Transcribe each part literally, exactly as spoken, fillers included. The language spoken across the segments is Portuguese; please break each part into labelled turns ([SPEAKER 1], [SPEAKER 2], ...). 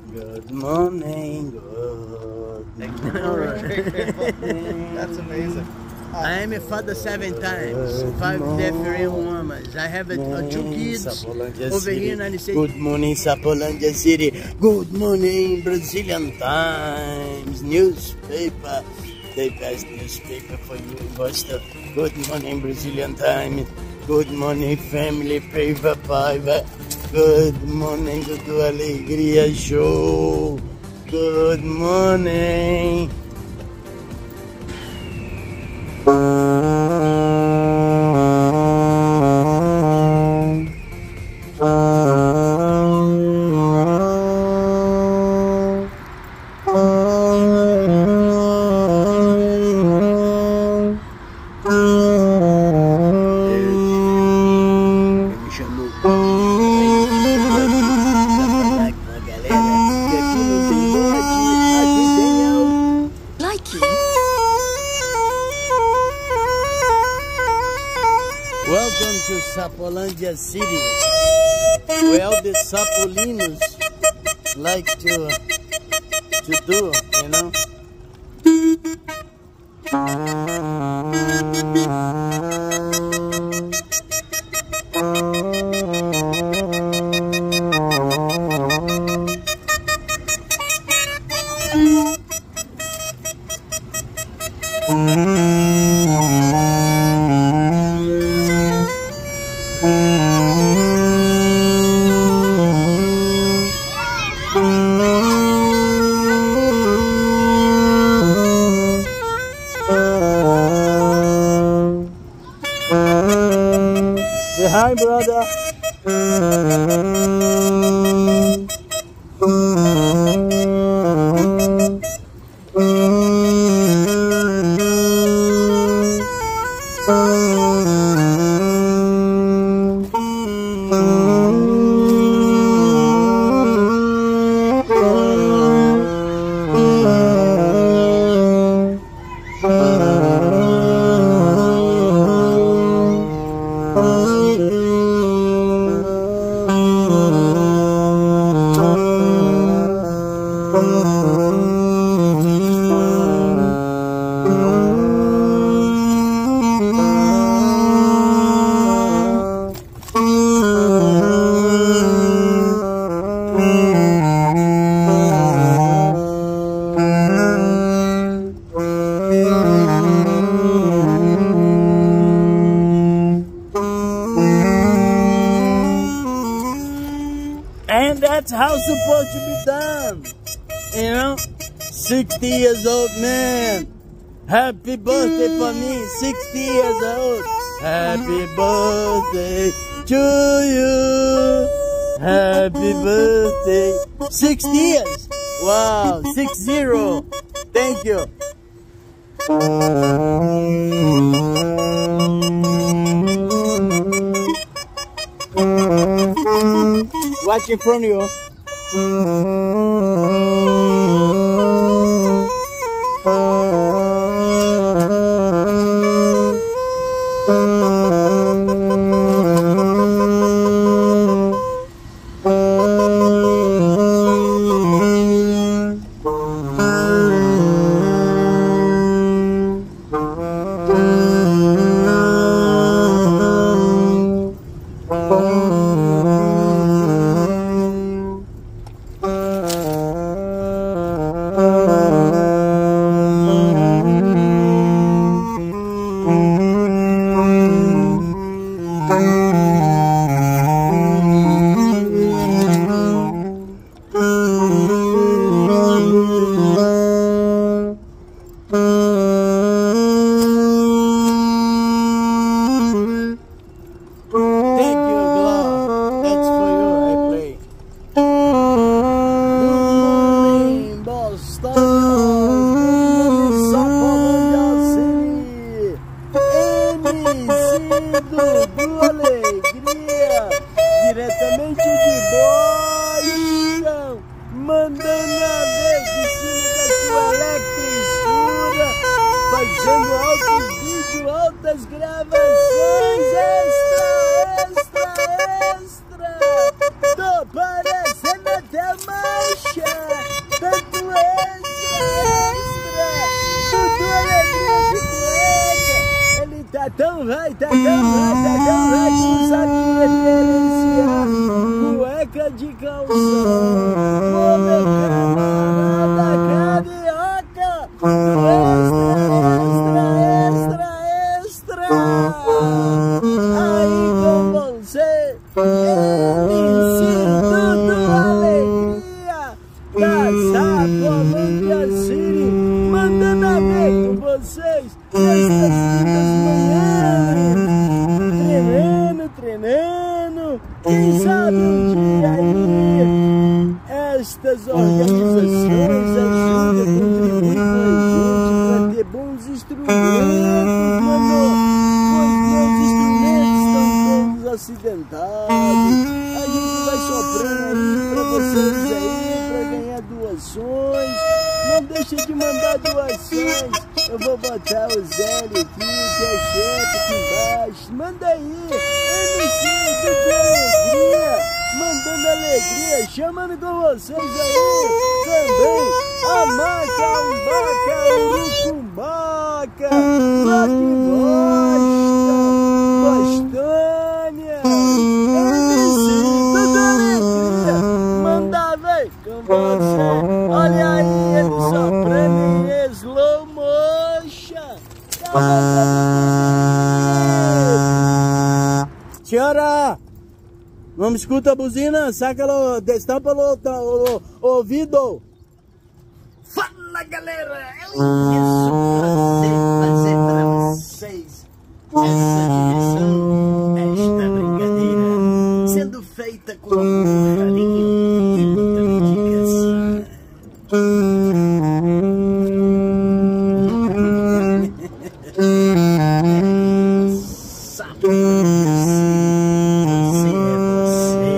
[SPEAKER 1] Good morning, good morning.
[SPEAKER 2] That's amazing.
[SPEAKER 3] I am a father seven times, five different women. I have a, a two kids over here in United States.
[SPEAKER 1] Good morning, Sapolândia City. Good morning, Brazilian Times newspaper. The best newspaper for you, Boston. Good morning, Brazilian Times. Good morning, family paper five. Good morning, Dudu Alegria Show. Good morning. Welcome to Sapolândia City, where the Sapolinos like to to do, you know. Say hi, brother. And that's how it's supposed to be done, you know. sixty years old man, happy birthday for me, sixty years old. Happy birthday to you, happy birthday. sixty years, wow, six zero, thank you. Watch in front of you. Dudu Alegria, diretamente de Boston, mandando a vez de cima da sua eletricura, fazendo altos vídeos, altas gravações, extra, extra, extra, tô parecendo até mancha. rei, tacão rei, tacão rei, que não sabe referenciar cueca de calção. Ô meu camarada carioca, extra, extra, extra, extra. Aí com você, M C Dudu Alegria, da Sacolândia City, mandando a ver com vocês nestas quintas manhãs, treinando, treinando, quem sabe um dia aí estas organizações ajudam a contribuir com a gente para ter bons instrumentos, mano, pois meus instrumentos estão todos acidentados. A gente vai soprando aí para vocês aí, para ganhar doações. Não deixa de mandar doações. Eu vou botar o Zé aqui, que é chefe aqui embaixo. Manda aí, M C de Alegria, mandando alegria, chamando com vocês aí. Também a Maca, Umbaca, Urucumbaca, Rock Bosta, Bostânia, M C de Alegria, manda ver com você. Olha aí, ele soprando em slow motion. Senhora, vamos escutar a buzina, saca o, destampa o, o, o ouvido.
[SPEAKER 3] Fala galera, é isso, prazer, prazer para vocês. Essa direção, esta brincadeira, sendo feita com amor, carinho e muita dedicação. Sabe você é você.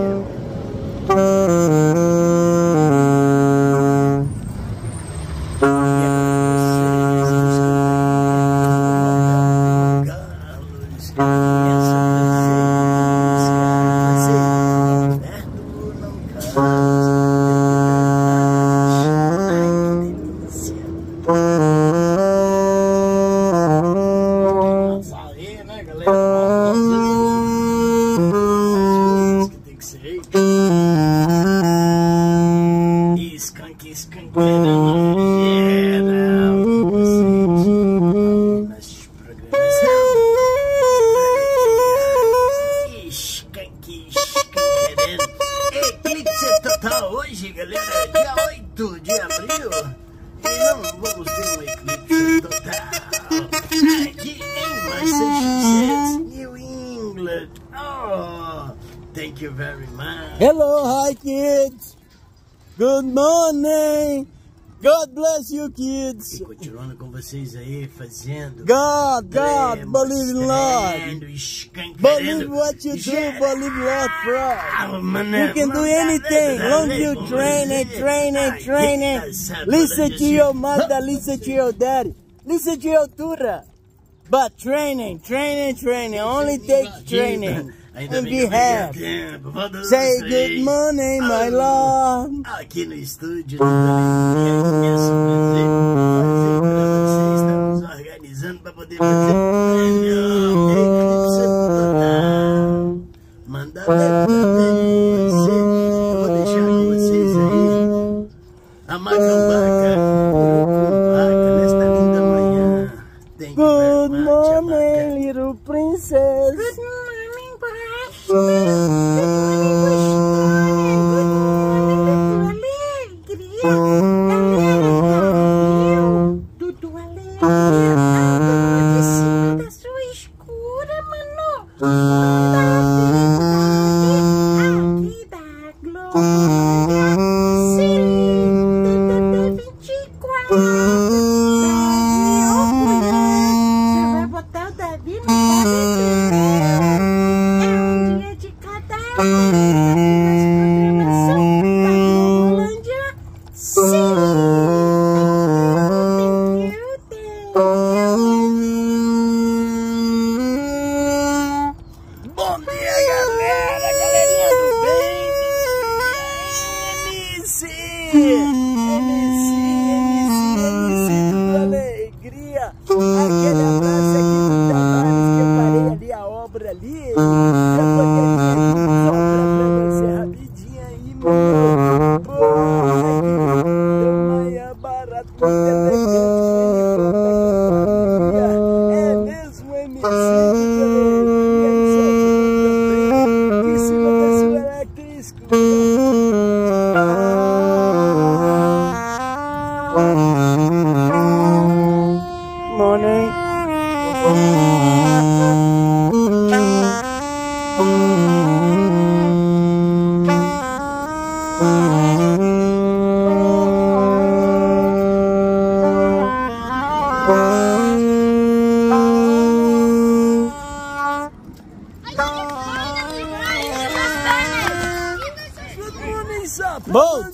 [SPEAKER 3] Eclipse total hoje, galera, dia oito de abril. E não vamos ter um eclipse total aqui em Massachusetts, New England. Oh, thank you very much.
[SPEAKER 1] Hello, hi kids. Good morning. God bless you, kids.
[SPEAKER 3] E continuando com vocês aí, fazendo...
[SPEAKER 1] God, God, believe in Lord. Believe what you do, believe Lord first. You can do anything, long you train and train and train and listen to your mother, listen to your daddy, listen to your tutor. But training, training, training, only takes training. And be happy. Say good morning, my lord.
[SPEAKER 3] Aqui no estúdio, começo a fazer, fazer pra vocês. Estamos organizando para poder fazer melhor eclipse total. Manda ver pra você. Eu vou deixar com vocês aí a Macambaca, Urucumbaca, nesta linda manhã. Thank you very
[SPEAKER 1] Good
[SPEAKER 3] much,
[SPEAKER 1] morning, little princess.
[SPEAKER 2] Good morning, Good morning, Dudu Alegria. Dudu Alegria. Ai, de cima da sua escura, mano. Aqui da Glória. Sim, vinte e quatro. Você vai botar o Davi no
[SPEAKER 3] Bom dia, galera, galerinha do bem, M C,
[SPEAKER 1] M C, M C, M C Dudu Alegria. Aquele abraço aqui do Tavares que eu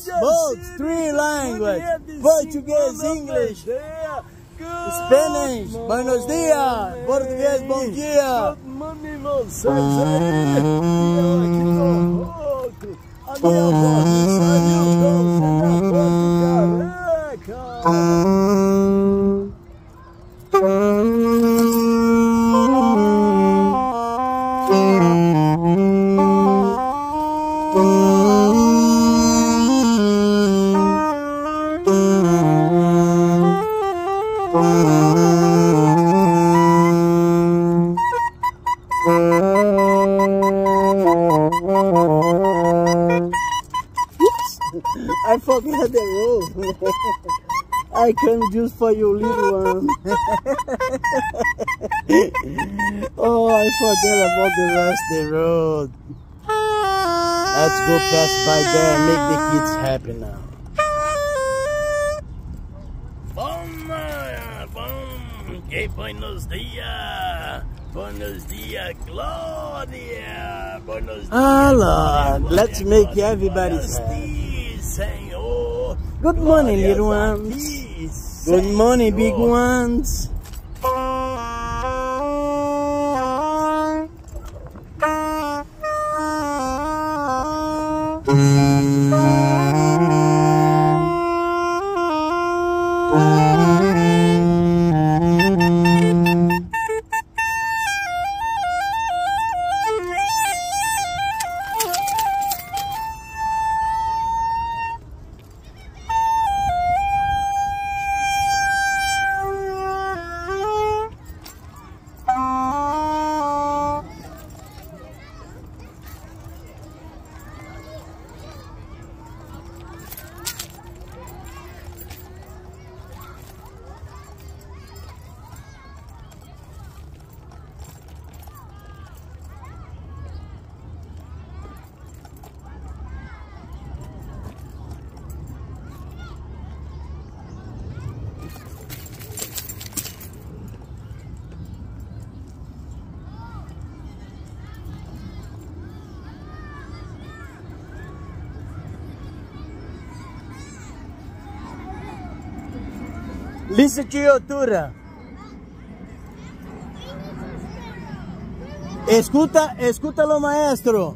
[SPEAKER 1] both, three language, Portuguese, English, Spanish, buenos dias, português, bom dia.
[SPEAKER 3] Good morning, vocês aí. Eu aqui no outro. A minha voz saiu do Porto
[SPEAKER 1] I forgot the rule. I can use for you little one. Oh, I forgot about the rest of the road. Let's go pass by there and make the kids happy now.
[SPEAKER 3] Bom, eh, bom, que buenos dias, buenos dias, Glória, buenos dias.
[SPEAKER 1] Ah, Lord, let's make everybody happy.
[SPEAKER 3] Senhor.
[SPEAKER 1] Good morning,
[SPEAKER 3] Glórias
[SPEAKER 1] little
[SPEAKER 3] a
[SPEAKER 1] ones.
[SPEAKER 3] ti,
[SPEAKER 1] Good morning, big
[SPEAKER 3] Senhor.
[SPEAKER 1] ones. Listen to your altura. Escuta, escútalo, maestro.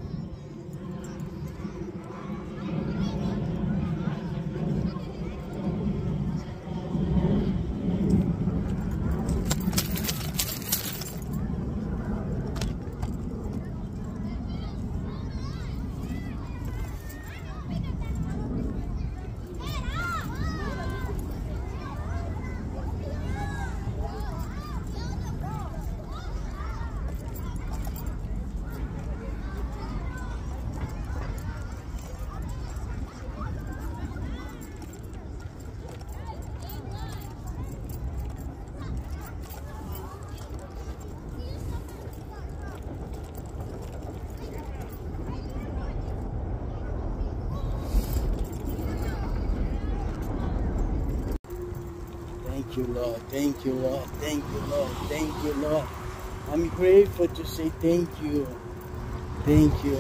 [SPEAKER 1] Thank you, Lord. Thank you, Lord. Thank you, Lord. Thank you, Lord. I'm grateful to say thank you. Thank you.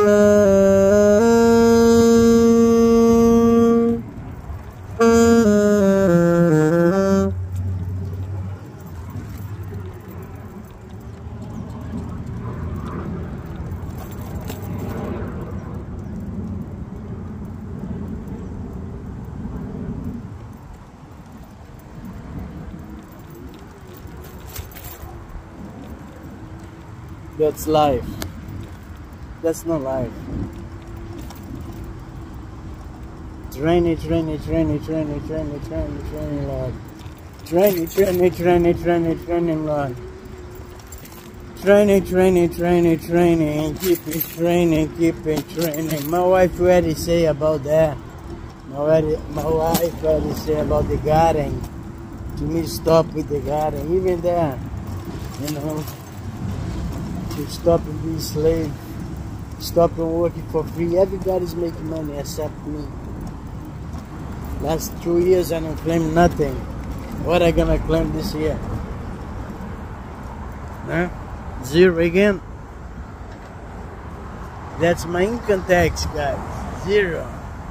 [SPEAKER 1] That's life. That's not life. Train, train, train, train, train, train, train, Lord. Train, train, train, train, train, Lord. Training, training, training, training, keep it training, keep it training. My wife already say about that. My, already, my wife already say about the garden. To me, stop with the garden. Even there, you know, to stop and be a slave. Stop and working for free. Everybody's making money except me. Last two years I don't claim nothing. What I gonna claim this year? Huh? Zero again. That's my income tax, guys. Zero.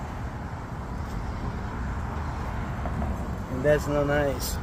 [SPEAKER 1] And that's not nice.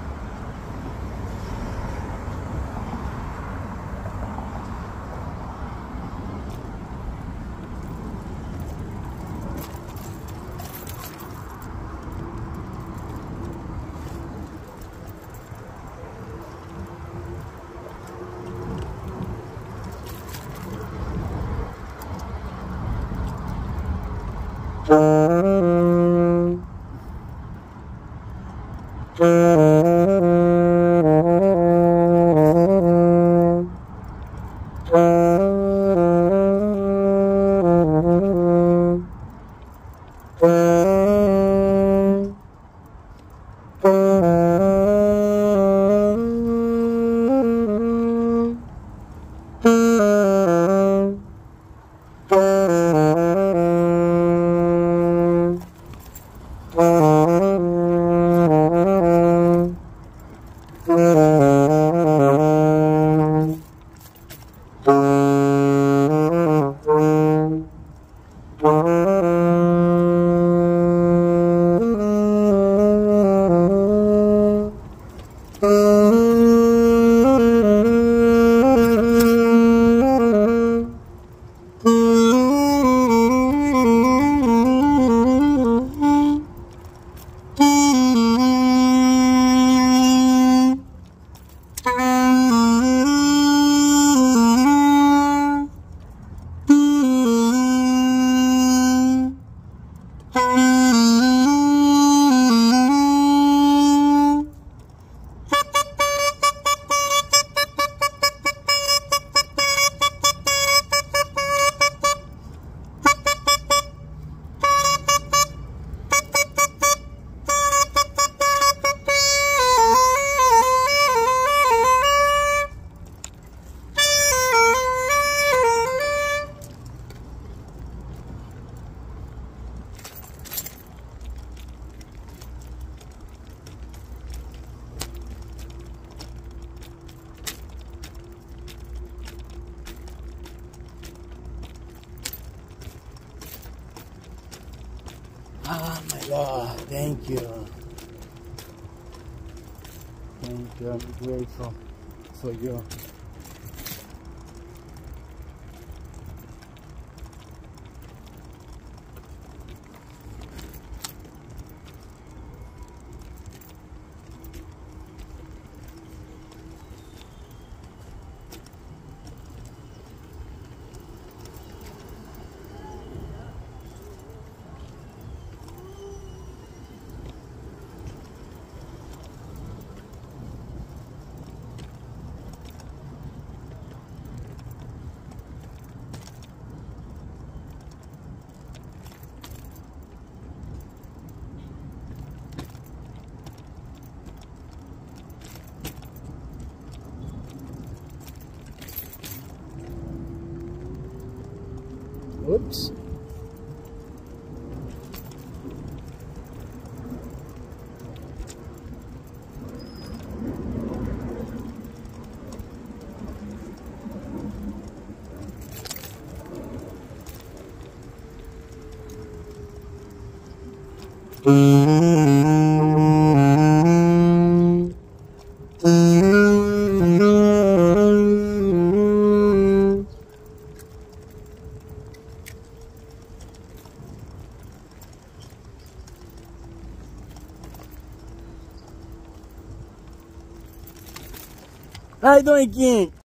[SPEAKER 1] Oh my Lord, thank you. Thank you, I'm grateful for you. Oops. Ai, Doinquinho,